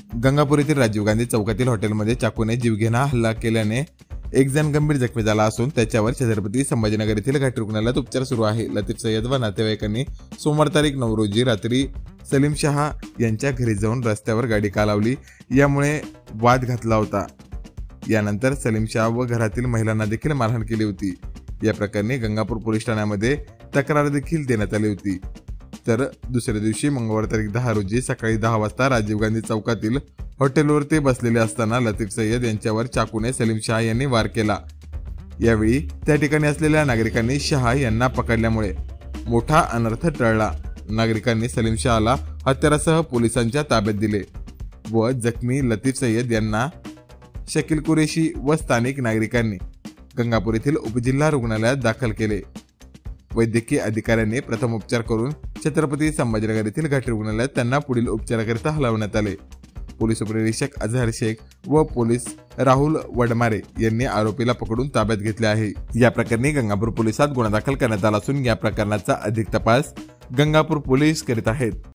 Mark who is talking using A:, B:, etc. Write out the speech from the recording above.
A: गंगापूर येथील राजीव गांधी चौकातील हॉटेलमध्ये चाकूने जीवघेणा हल्ला केल्याने एक जण गंभीर जखमी झाला असून त्याच्यावर छत्रपती संभाजीनगर येथील घाटी रुग्णालयात उपचार सुरू आहे। लतीफ सय्यद व नातेवाईकांनी सोमवार तारीख 9 रोजी रात्री सलीम शहा यांच्या घरी जाऊन रस्त्यावर गाडी का लावली यामुळे वाद घातला होता। यानंतर सलीम शहा व घरातील महिलांना देखील मारहाण केली होती। या प्रकरणी गंगापूर पोलीस ठाण्यामध्ये तक्रार देखील देण्यात आली होती। तर दुसऱ्या दिवशी मंगळवार तारीख 10 रोजी सकाळी 10 वाजता राजीव गांधी चौकातील हॉटेलवर ते बसलेले असताना लतीफ सय्यद यांच्यावर चाकूने सलीम शहा यांनी वार केला। यावेळी त्या ठिकाणी असलेल्या नागरिकांनी शहा यांना पकडल्यामुळे मोठा अनर्थ टळला। नागरिकांनी सलीम शहाला हत्यारासह पोलिसांच्या ताब्यात दिले व जखमी लतीफ सय्यद यांना शकील कुरेशी व स्थानिक नागरिकांनी गंगापूर येथील उपजिल्हा रुग्णालयात दाखल केले। वैद्यकीय अधिकाऱ्यांनी प्रथम उपचार करून छत्रपती संभाजीनगर येथील घाटी रुग्णालयात त्यांना पुढील उपचाराकरिता हलवण्यात आले। पोलीस उपनिरीक्षक अजहर शेख व पोलीस राहुल वडमारे यांनी आरोपीला पकडून ताब्यात घेतले आहे। या प्रकरणी गंगापूर पोलिसात गुन्हा दाखल करण्यात आला असून या प्रकरणाचा अधिक तपास गंगापूर पोलीस करीत आहेत।